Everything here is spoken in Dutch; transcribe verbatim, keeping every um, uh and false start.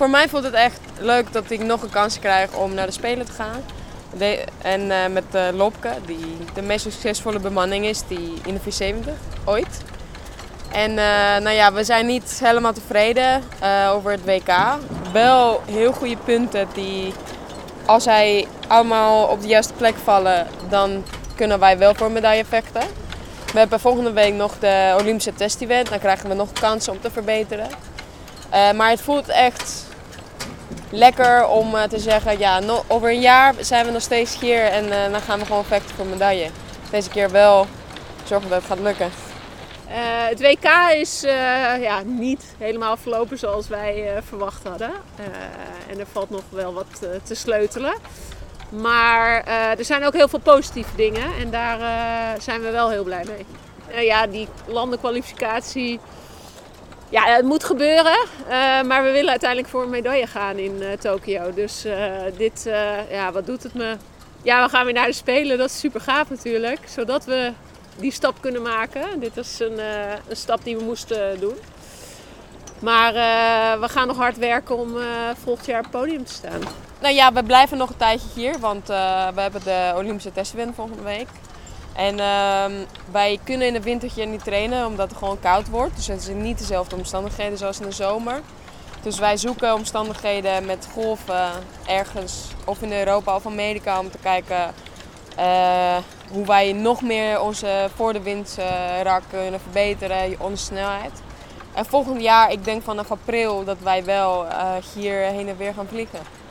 voor mij voelt het echt leuk dat ik nog een kans krijg om naar de Spelen te gaan. De, en uh, met uh, Lopke, die de meest succesvolle bemanning is die in de vier zeventig ooit. En uh, nou ja, we zijn niet helemaal tevreden uh, over het W K. Wel heel goede punten die, als zij allemaal op de juiste plek vallen, dan kunnen wij wel voor medaille vechten. We hebben volgende week nog de Olympische test-event, dan krijgen we nog kansen om te verbeteren. Uh, maar het voelt echt lekker om uh, te zeggen, ja, no, over een jaar zijn we nog steeds hier en uh, dan gaan we gewoon vechten voor medaille. Deze keer wel zorgen dat het gaat lukken. Uh, het W K is uh, ja, niet helemaal verlopen zoals wij uh, verwacht hadden. Uh, en er valt nog wel wat uh, te sleutelen. Maar uh, er zijn ook heel veel positieve dingen en daar uh, zijn we wel heel blij mee. Uh, ja, die landenkwalificatie, ja, het moet gebeuren. Uh, maar we willen uiteindelijk voor een medaille gaan in uh, Tokio. Dus uh, dit, uh, ja, wat doet het me? Ja, we gaan weer naar de Spelen, dat is super gaaf natuurlijk. Zodat we die stap kunnen maken. Dit is een, uh, een stap die we moesten doen. Maar uh, we gaan nog hard werken om uh, volgend jaar op het podium te staan. Nou ja, we blijven nog een tijdje hier, want uh, we hebben de Olympische test-event volgende week. En uh, wij kunnen in het wintertje niet trainen omdat het gewoon koud wordt. Dus het zijn niet dezelfde omstandigheden zoals in de zomer. Dus wij zoeken omstandigheden met golven ergens, of in Europa of Amerika, om te kijken uh, hoe wij nog meer onze voor de wind uh, rak kunnen verbeteren, onze snelheid. En volgend jaar, ik denk vanaf april, dat wij wel uh, hier heen en weer gaan vliegen.